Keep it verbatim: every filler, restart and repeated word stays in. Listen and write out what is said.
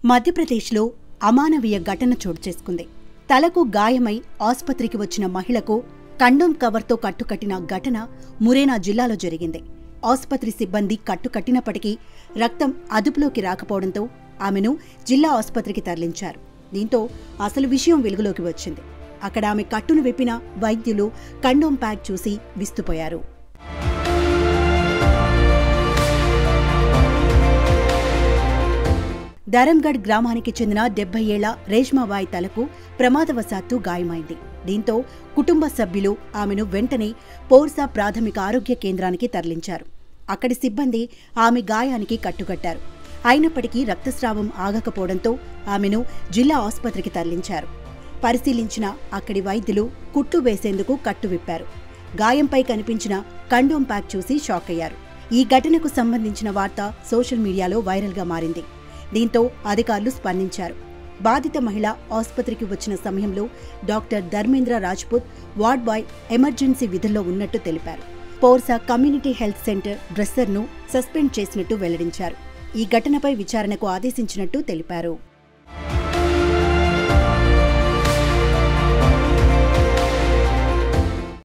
మధ్యప్రదేశ్లో అమానవీయ ఘటన చోటు చేసుకుంది. తలకు గాయమై ఆసుపత్రికి వచ్చిన మహిళకు కండోమ్ కవర్తో కట్టుకట్టిన ఘటన మురేనా జిల్లాలో జరిగింది. ఆసుపత్రి సిబ్బంది కట్టుకట్టినప్పటికీ రక్తం అదుపులోకి రాకపోవడంతో ఆమెను జిల్లా ఆసుపత్రికి తరలించారు. దీంతో అసలు విషయం వెలుగులోకి వచ్చింది. అక్కడ ఆమె కట్టును విప్పిన వైద్యులు కండోమ్ ప్యాక్ చూసి విస్తుపోయారు. ధరంగఢ్ గ్రామానికి చెందిన డెబ్బై ఏళ్ల రేష్మాబాయి తలకు ప్రమాదవశాత్తు గాయమైంది. దీంతో కుటుంబ సభ్యులు ఆమెను వెంటనే పోర్సా ప్రాథమిక ఆరోగ్య కేంద్రానికి తరలించారు. అక్కడి సిబ్బంది ఆమె గాయానికి కట్టుకట్టారు. అయినప్పటికీ రక్తస్రావం ఆగకపోవడంతో ఆమెను జిల్లా ఆసుపత్రికి తరలించారు. పరిశీలించిన అక్కడి వైద్యులు కుట్లు వేసేందుకు కట్టు విప్పారు. గాయంపై కనిపించిన కండోమ్ ప్యాక్ చూసి షాక్ అయ్యారు. ఈ ఘటనకు సంబంధించిన వార్త సోషల్ మీడియాలో వైరల్గా మారింది. దీంతో అధికారులు స్పందించారు. బాధిత మహిళ ఆసుపత్రికి వచ్చిన సమయంలో doctor Dharmendra Rajput ward boy emergency విధుల్లో ఉన్నట్టు తెలిపారు. పోర్సా కమ్యూనిటీ హెల్త్ సెంటర్ డ్రెస్సర్ను సస్పెండ్ చేసినట్టు వెల్లడించారు. ఈ ఘటనపై విచారణకు ఆదేశించినట్టు తెలిపారు.